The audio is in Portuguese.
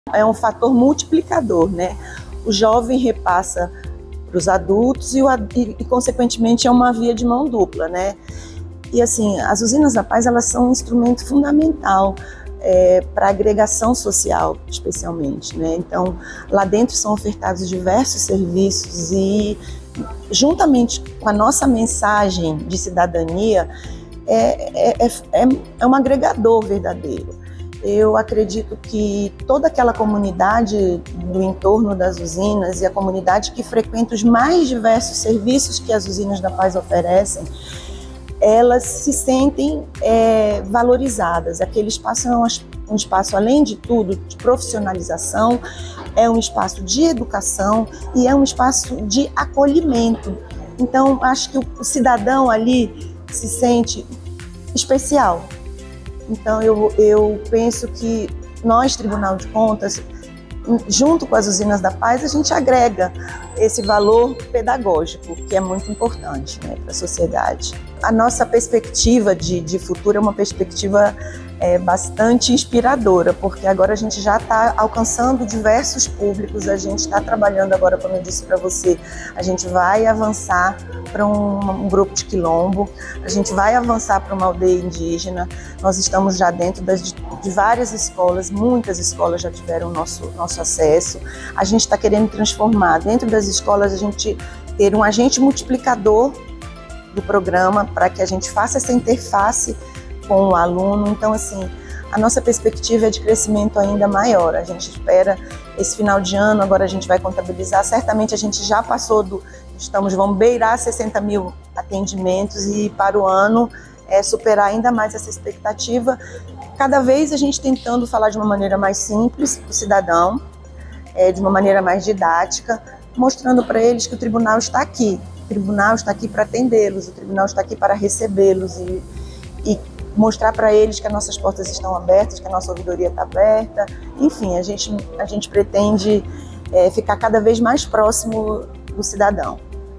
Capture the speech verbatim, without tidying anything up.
É um fator multiplicador, né? O jovem repassa para os adultos e, o, e, e, consequentemente, é uma via de mão dupla, né? E, assim, as usinas da paz, elas são um instrumento fundamental é, para a agregação social, especialmente, né? Então, lá dentro são ofertados diversos serviços e, juntamente com a nossa mensagem de cidadania, é, é, é, é um agregador verdadeiro. Eu acredito que toda aquela comunidade do entorno das usinas e a comunidade que frequenta os mais diversos serviços que as usinas da paz oferecem, elas se sentem é, valorizadas. Aquele espaço é um, um espaço, além de tudo, de profissionalização, é um espaço de educação e é um espaço de acolhimento. Então, acho que o, o cidadão ali se sente especial. Então, eu, eu penso que nós, Tribunal de Contas, junto com as usinas da paz, a gente agrega esse valor pedagógico, que é muito importante, né, para a sociedade. A nossa perspectiva de, de futuro é uma perspectiva é, bastante inspiradora, porque agora a gente já está alcançando diversos públicos, a gente está trabalhando agora, como eu disse para você, a gente vai avançar para um, um grupo de quilombo, a gente vai avançar para uma aldeia indígena, nós estamos já dentro das, de, de várias escolas, muitas escolas já tiveram nosso, nosso acesso, a gente está querendo transformar dentro das escolas, a gente ter um agente multiplicador do programa para que a gente faça essa interface com o aluno. Então, assim, a nossa perspectiva é de crescimento ainda maior. A gente espera esse final de ano, agora a gente vai contabilizar, certamente a gente já passou do, estamos, vamos beirar sessenta mil atendimentos e para o ano é, superar ainda mais essa expectativa, cada vez a gente tentando falar de uma maneira mais simples para o cidadão, é, de uma maneira mais didática, mostrando para eles que o tribunal está aqui, o tribunal está aqui para atendê-los, o tribunal está aqui para recebê-los e, e mostrar para eles que as nossas portas estão abertas, que a nossa ouvidoria está aberta. Enfim, a gente, a gente pretende é, ficar cada vez mais próximo do cidadão.